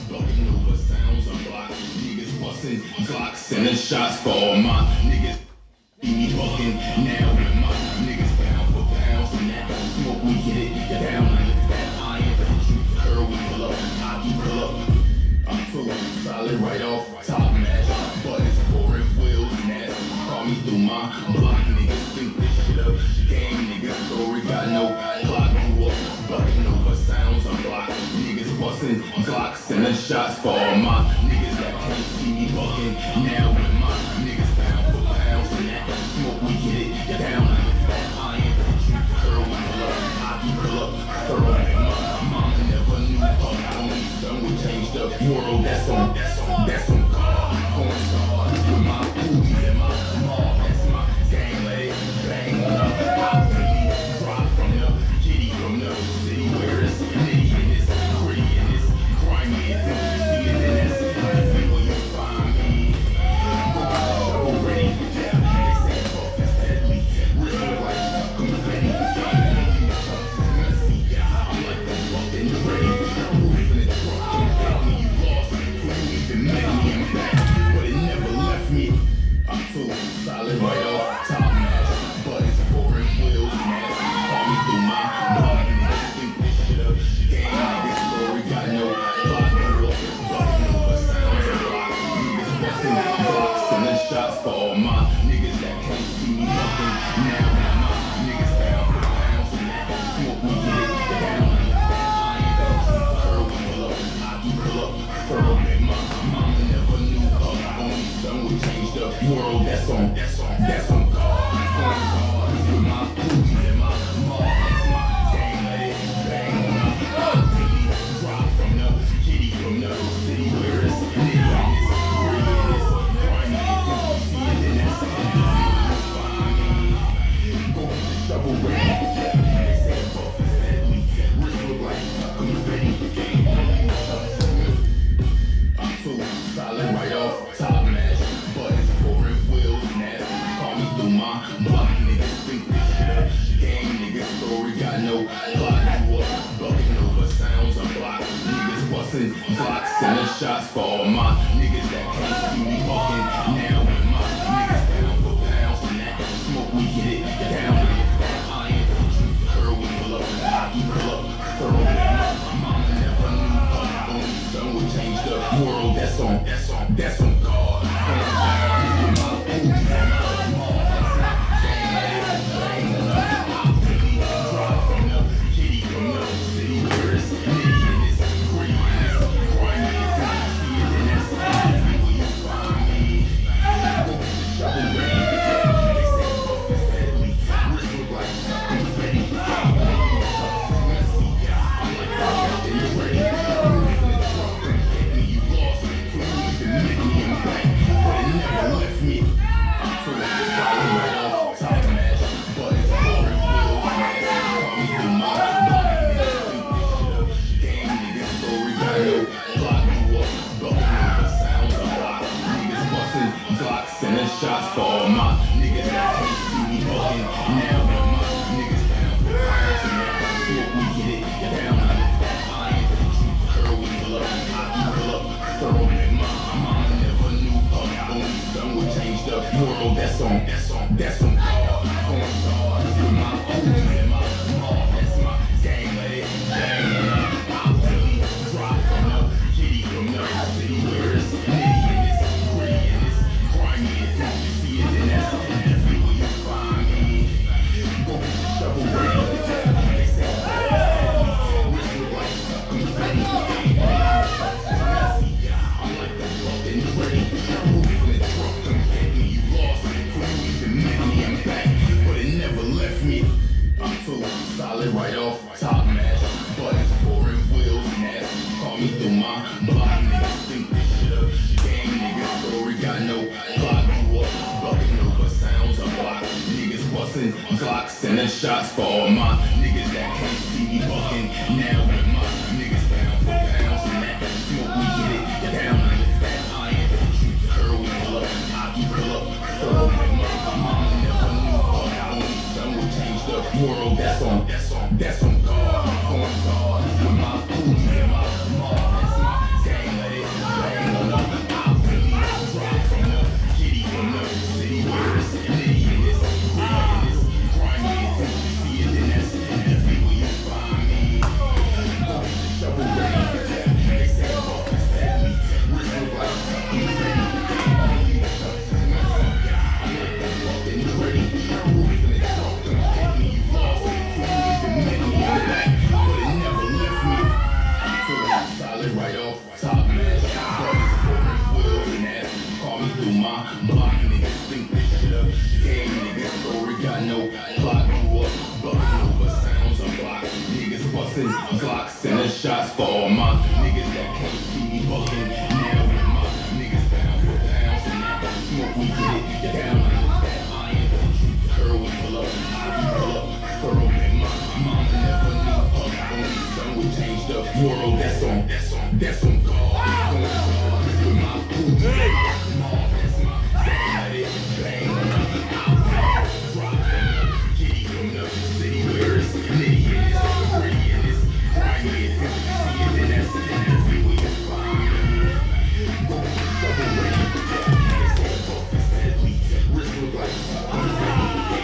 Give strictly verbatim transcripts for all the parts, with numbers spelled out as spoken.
bucking over sounds unblocked. Niggas busting clocks, sending shots for all my niggas. See me bucking now with my niggas pound for pound. And that smoke, we get it down like a fat iron. Curl, we pull up, hockey pull up. I'm full of solid right off top match. Buttons, foreign wheels, and that call me through my block. Niggas think this shit up. Gang niggas story got no clock. Grew up bucking over sounds unblocked. Niggas busting clocks, sending shots for all my niggas that can't see me bucking now with my niggas pound for pound. And that smoke, we get it down like a fat iron. Curl, we pull up, hockey pull up, thorough. My mama never knew her only son would change the world. That's on, that's on, that's on God. Going hard with my booty and my mom. That's my gang, let it bang on up. I'll drop from the kitty from the city where it's nitty and it's gritty and it's grimy and it's filthy and it's different when you find me. Go shovel ready, yeah. They say buff is deadly. Wrist look like confetti. Messy, yeah. I'm like the buck and ready. Roof in the truck, don't tell me you lost. You even met me and back, but it never left me. I'm too solid right off top match. Buttons, foreign wheels, mask. Call me through my block. Niggas think this shit up. Gang niggas story got no block. Girl, bucking over sounds and block. Niggas busting clocks, sending shots for all my niggas that can't see me bucking now. My niggas pound for pounds and that smoke, we get it down like a fat iron. Curl, we pull up, hockey pull up, thorough. My mama never knew her only son would change the world. That's on, that's on, that's on God. Going hard with my booty and my mom. That's my gang, let it bang on up. Drop from the kitty from the city where it's nitty and it's gritty and it's grimy and filthy and then that's different when you find me. Go get the shovel ready, yeah. They say buff is deadly. Wrist look like confetti. I'm too solid right off top match. Buttons, foreign wheels, nasty. Call me through my block. Niggas think this shit up. Gang niggas story got no block. Grew up bucking over sounds unblocked. Niggas busting clocks, sending shots for all my niggas that can't see me bucking now with my niggas pound for pounds. And that smoke, we get it down like a fat iron. Curl, we pull up, hockey pull up, thorough. My mama never knew her only son would change the world. That's on, that's on, that's on God. Going hard with my booty and my mom. That's my gang, let it bang on up. I'll drop from the kitty from the city where it's nitty and it's gritty and it's grimy and filthy and then that's different when you find me. Go get the shovel ready, yeah. They say buff is deadly. Wrist look like confetti. Messy, yeah. I'm like the buck and ready. Roof in the truck, don't get me, you lost. You even met me and back, but it never left me. I'm too solid right off top match. Buttons, foreign wheels, mask. Call me through my block. Niggas think this shit up. Gang niggas story got no block. Grew up bucking over sounds unblocked. Niggas busting clocks, sending shots for all my niggas that can't see me bucking now. With my niggas pound for pounds and that smoke, we get it down like a fat iron. Curl, we pull up, hockey pull up, thorough. My mama never knew her only son would change the world. That's on, that's on, that's on God. Going hard with my booty and my mom. That's my gang, let it bang on up. I'll drop from the kitty from the city where it's nitty and it's gritty and it's grimy and filthy and then that's different when you find me. Go get the shovel ready, yeah. They say buff is deadly. Wrist look like confetti. Messy, yeah. I'm like the buck and ready. Roof in the truck, don't get me, you lost. You even met me and back, but it never left me. I'm too solid right off top match. Buttons, foreign wheels, nasty. Call me through my block. Niggas think this shit up. Gang niggas story got no block. Grew up bucking over sounds unblocked. Niggas busting clocks, sending shots for all my niggas that can't see me bucking now. With my niggas pound for pounds and that smoke, we get it down like a fat iron. Curl, we pull up, hockey pull up, thorough. My mama never knew her only son would change the world. That's on, that's on, that's on God. Going hard with my booty and my mom. That's my gang. solid right off top, man. Brothers foreign wheels and ass. Call me through my block, niggas think this shit up. Game niggas story got no plot. Grew up bucking over sounds unblocked. Niggas busting Glocks and the shots for all my niggas that can't see me bucking. Now with my niggas pound for pounds and that smoke we get it down like that iron. Curl we pull up, I pull up, furrow man. My mama never knew her. Only son would change the world. That's on, that's on, that's on God. Going hard with my boo. Mom, that's my thing. Let it bang on the outside. Drop from the kitty from the city where it's nitty and it's pretty and it's grimy. If you see it, then that's it. Then that's it. We can find it. Go double ready. It's all buff, it's deadly. Wrist look like I'm messy.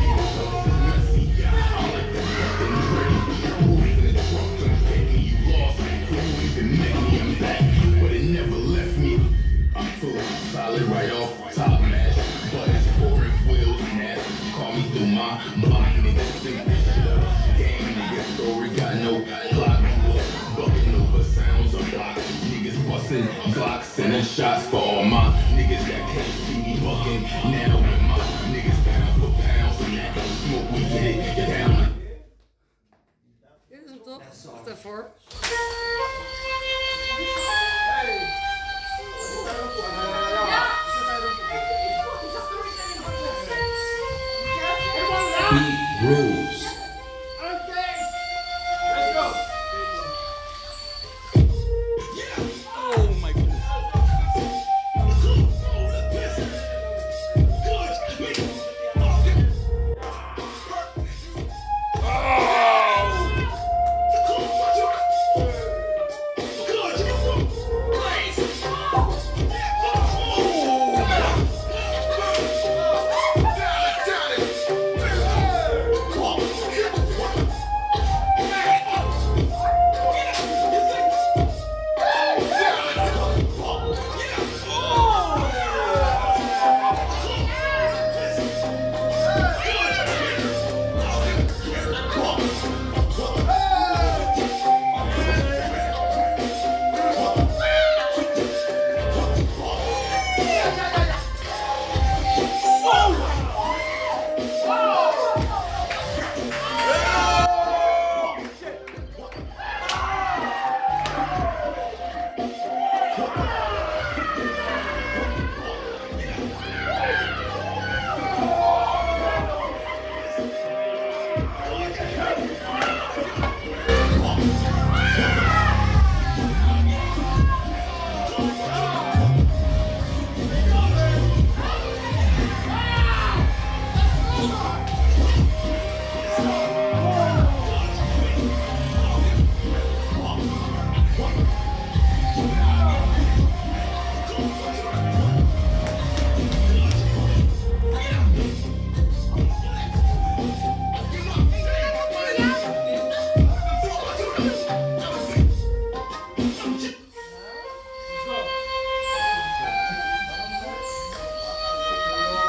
I'm like the nothing ready. Move in the trunk, don't get me. You lost. Couldn't even make me. I'm back, but it never left me. I'm full solid right off top, match. Buttons, foreign wheels, and ass. Call me through my block, niggas think this shit up. Game niggas story got no plot. Grew up bucking over sounds unblocked. Niggas busting Glocks and the shots for all my niggas that can't see me bucking. Now with my niggas pound for pounds and that smoke we get it down. Dit is hem toch? Wacht even hoor. Beat rules. Oh my goodness.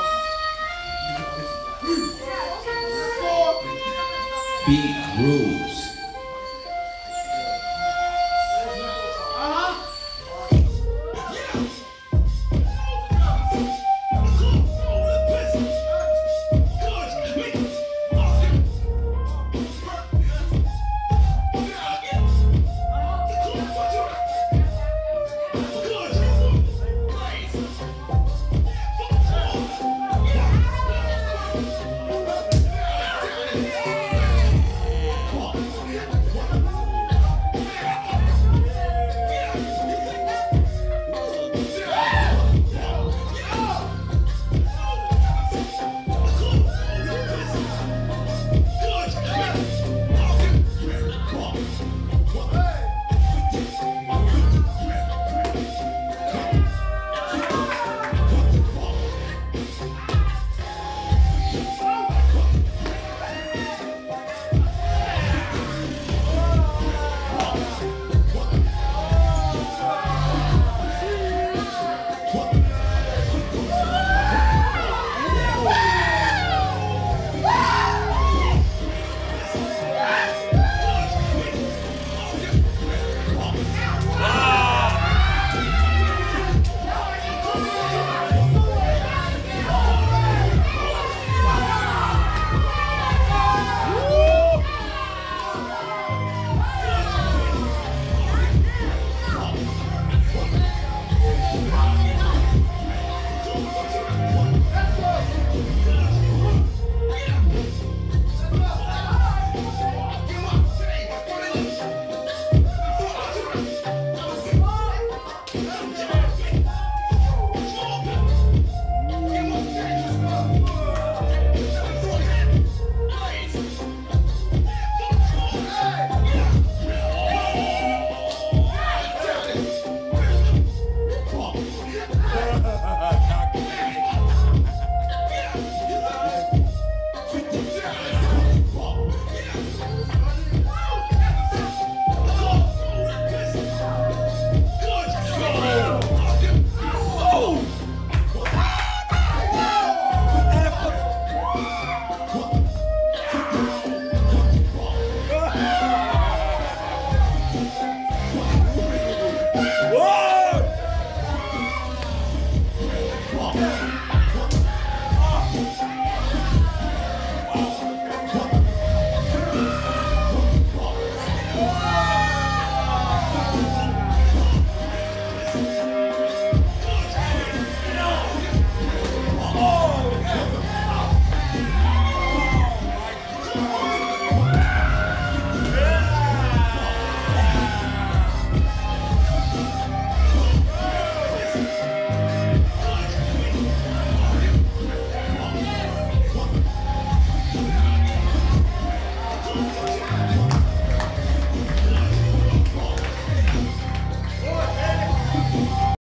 Beat rules.